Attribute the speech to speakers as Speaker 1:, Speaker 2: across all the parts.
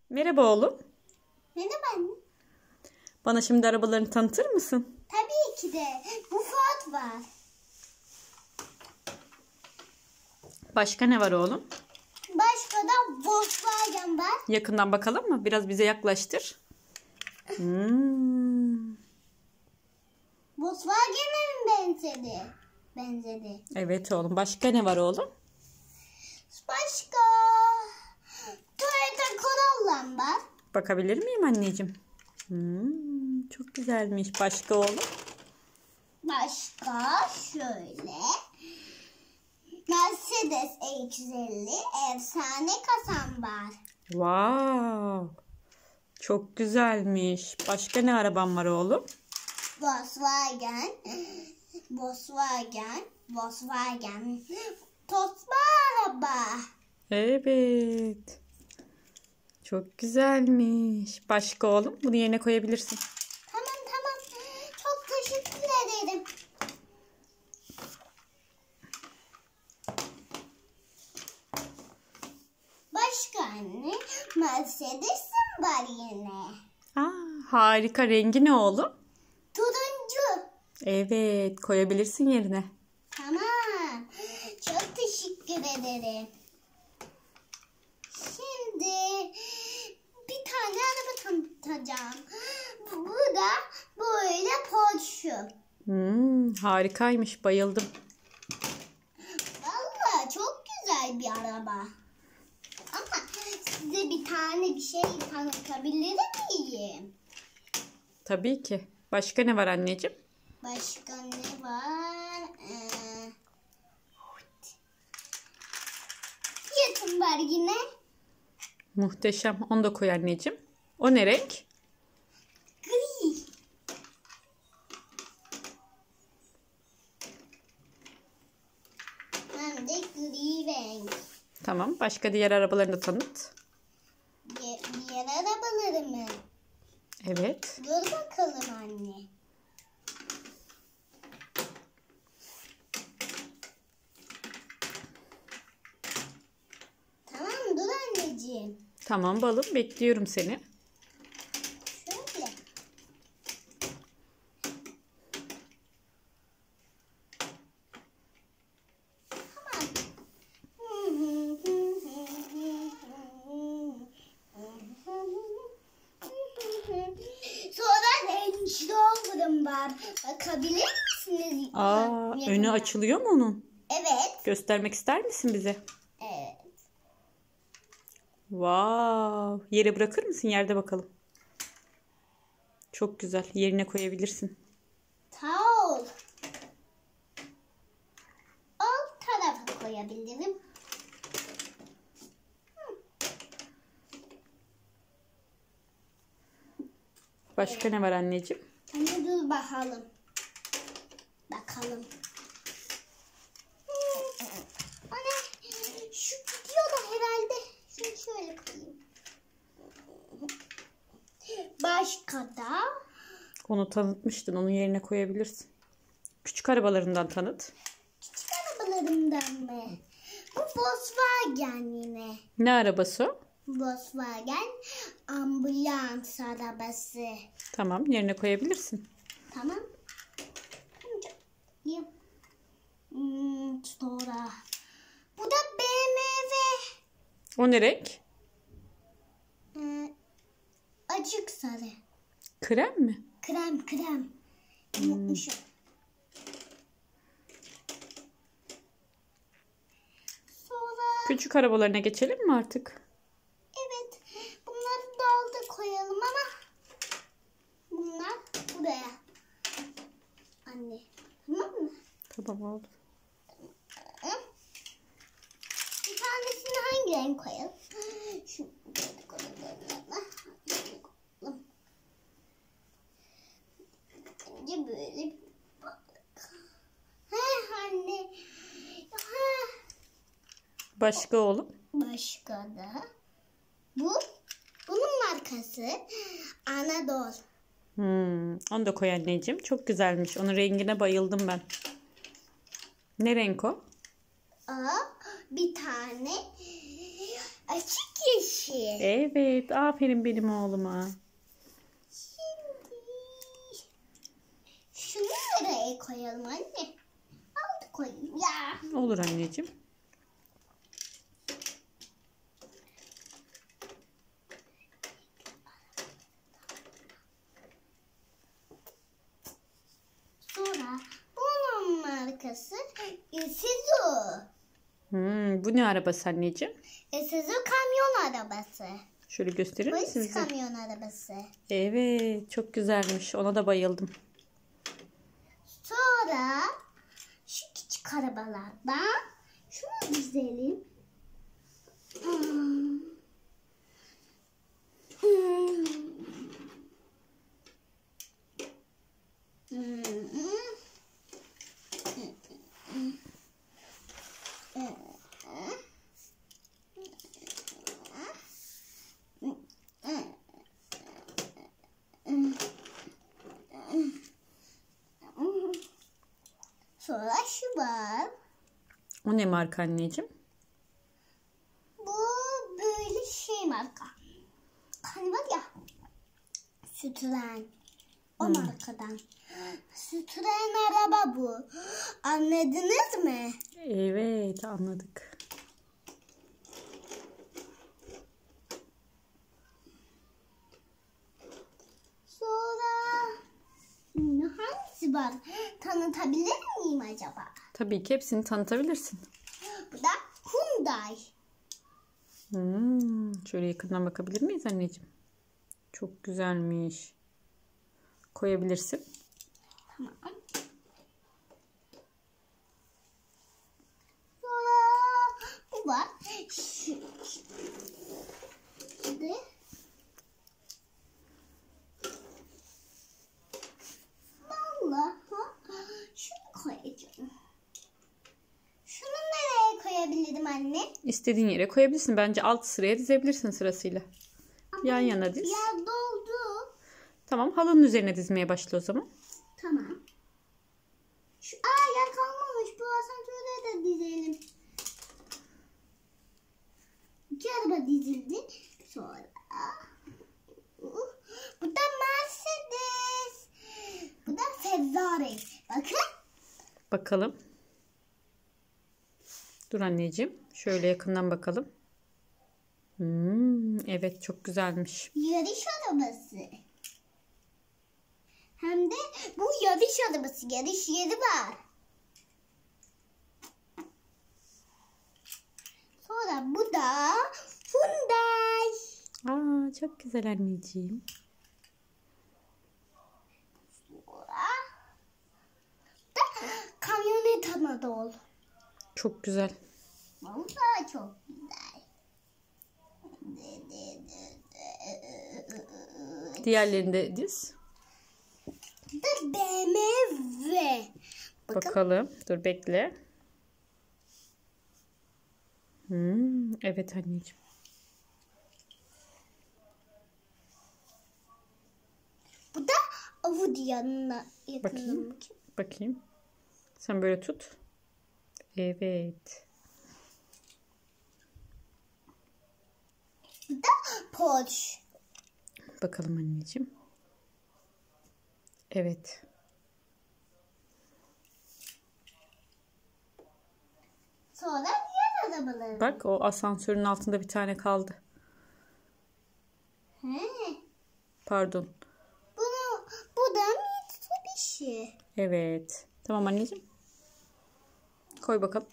Speaker 1: Merhaba oğlum.
Speaker 2: Merhaba anne.
Speaker 1: Bana şimdi arabalarını tanıtır mısın?
Speaker 2: Tabii ki de. Bu Ford var.
Speaker 1: Başka ne var oğlum?
Speaker 2: Başka da Volkswagen var.
Speaker 1: Yakından bakalım mı? Biraz bize yaklaştır.
Speaker 2: Volkswagen'e mi benzedi?
Speaker 1: Evet oğlum. Başka ne var oğlum?
Speaker 2: Başka Toyota Corolla var.
Speaker 1: Bakabilir miyim anneciğim? Çok güzelmiş. Başka oğlum?
Speaker 2: Başka şöyle Mercedes E250 efsane kasam var.
Speaker 1: Wow. Çok güzelmiş. Başka ne araban var oğlum?
Speaker 2: Volkswagen. Tosma araba.
Speaker 1: Evet. Çok güzelmiş. Başka oğlum? Bunu yerine koyabilirsin.
Speaker 2: Tamam. Çok teşekkür ederim. Başka anne Mercedes'im var yine.
Speaker 1: Harika. Rengi ne oğlum?
Speaker 2: Turuncu.
Speaker 1: Evet. Koyabilirsin yerine.
Speaker 2: Tamam. Çok teşekkür ederim. Şimdi bir tane araba tanıtacağım. Bu da böyle Porsche.
Speaker 1: Harikaymış. Bayıldım.
Speaker 2: Vallahi çok güzel bir araba. Ama size bir tane bir şey tanıtabilir miyim?
Speaker 1: Tabii ki. Başka ne var anneciğim?
Speaker 2: Başka ne var? Fiyatım var yine.
Speaker 1: Muhteşem. Onu da koy anneciğim. O ne renk?
Speaker 2: Gri. Hem de gri renk.
Speaker 1: Tamam. Başka diğer arabalarını da tanıt.
Speaker 2: Diğer arabaları mı?
Speaker 1: Evet.
Speaker 2: Dur bakalım anne. Tamam dur anneciğim.
Speaker 1: Tamam balım. Bekliyorum seni.
Speaker 2: Şöyle. Sonra Range Rover'ım var. Bakabilir misiniz?
Speaker 1: Önü açılıyor mu onun?
Speaker 2: Evet.
Speaker 1: Göstermek ister misin bize?
Speaker 2: Evet.
Speaker 1: Wow. Yere bırakır mısın? Yerde bakalım. Çok güzel. Yerine koyabilirsin.
Speaker 2: Sağ ol. Alt tarafa koyabilirim.
Speaker 1: Başka ne var anneciğim?
Speaker 2: Hadi dur bakalım. Ana şu gidiyor da herhalde. Şunu şöyle koyayım. Başka da
Speaker 1: Onu tanıtmıştın. Onun yerine koyabilirsin. Küçük arabalarından tanıt.
Speaker 2: küçük arabalarımdan mı? Bu Volkswagen yine.
Speaker 1: Ne arabası o?
Speaker 2: Volkswagen ambulans arabası.
Speaker 1: Tamam. Yerine koyabilirsin.
Speaker 2: Tamam. Sonra bu da BMW.
Speaker 1: O ne renk?
Speaker 2: Açık sarı.
Speaker 1: Krem mi?
Speaker 2: Krem. Unutmuşum. Sonra
Speaker 1: Küçük arabalarına geçelim mi artık?
Speaker 2: evet bunları da alda koyalım ama bunlar buraya. Anne. Tamam mı?
Speaker 1: Tamam oldu.
Speaker 2: Bir tanesini hangi renk koyalım? Şu Bence böyle bir balık. Anne.
Speaker 1: Başka oğlum?
Speaker 2: Başka da bunun markası Anadolu.
Speaker 1: Onu da koy anneciğim. Çok güzelmiş. Onun rengine bayıldım ben. Ne renk o?
Speaker 2: Bir tane Açık yeşil.
Speaker 1: Evet, aferin benim oğluma.
Speaker 2: Şimdi şunu nereye koyalım anne? Aldı koyayım ya.
Speaker 1: Olur anneciğim.
Speaker 2: Sonra bunun markası Isuzu.
Speaker 1: Bu ne arabası anneciğim?
Speaker 2: Isuzu kamyon arabası.
Speaker 1: Şöyle gösterir
Speaker 2: Polis
Speaker 1: misiniz?
Speaker 2: kamyon arabası.
Speaker 1: Evet, çok güzelmiş. Ona da bayıldım.
Speaker 2: Sonra şu küçük arabalardan şunu dizelim. Sonra şu var.
Speaker 1: O ne marka anneciğim?
Speaker 2: Bu böyle şey marka. Hani var ya. Sütren. O markadan. Sütren araba bu. Anladınız mı?
Speaker 1: Evet, anladık.
Speaker 2: Sonra hangisi var? Tanıtabilir miyim acaba?
Speaker 1: Tabii ki hepsini tanıtabilirsin.
Speaker 2: Bu da Hyundai.
Speaker 1: Şöyle yakından bakabilir miyiz anneciğim? Çok güzelmiş. Koyabilirsin.
Speaker 2: Tamam. Sonra bu var. Şimdi vallahi şunu koyacağım. Şunu nereye koyabilirim anne?
Speaker 1: İstediğin yere koyabilirsin. Bence alt sıraya dizebilirsin sırasıyla. Yan yana diz.
Speaker 2: Yer doldu.
Speaker 1: Tamam, halının üzerine dizmeye başla o zaman.
Speaker 2: Tamam. Yer kalmamış. Bu asansöre de dizelim. 2 araba dizildi. Sonra bu da Mercedes. Bu da Ferrari. Bakın.
Speaker 1: Bakalım. Dur anneciğim. Şöyle yakından bakalım. Evet, çok güzelmiş.
Speaker 2: Yarış arabası. Hem de bu yarış arabası. Yarış yeri var. Sonra bu da Hyundai.
Speaker 1: Çok güzel anneciğim.
Speaker 2: Sonra da kamyonet Anadolu.
Speaker 1: Çok güzel.
Speaker 2: Vallahi çok güzel.
Speaker 1: Diğerlerini de diz.
Speaker 2: Bu da BMW. Bakın.
Speaker 1: Bakalım. Dur bekle. Evet anneciğim.
Speaker 2: Bu da Audi yanına
Speaker 1: Bakayım.
Speaker 2: yakınım.
Speaker 1: Bakayım. Sen böyle tut. Evet.
Speaker 2: Bu da Porsche.
Speaker 1: Bakalım anneciğim. Evet.
Speaker 2: Sonra diğer arabaları.
Speaker 1: Bak, o asansörün altında bir tane kaldı.
Speaker 2: He.
Speaker 1: Pardon.
Speaker 2: Bu da Mitsubishi.
Speaker 1: Evet. Tamam anneciğim. Koy bakalım.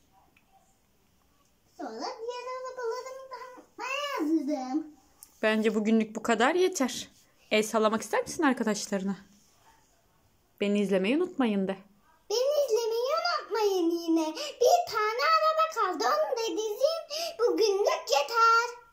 Speaker 2: Sonra diğer arabalarımı da yazdım.
Speaker 1: Bence bugünlük bu kadar yeter. El sallamak ister misin arkadaşlarına? Beni izlemeyi unutmayın de.
Speaker 2: Beni izlemeyi unutmayın yine. Bir tane araba kaldı. Onu da dizeyim. Bugünlük yeter.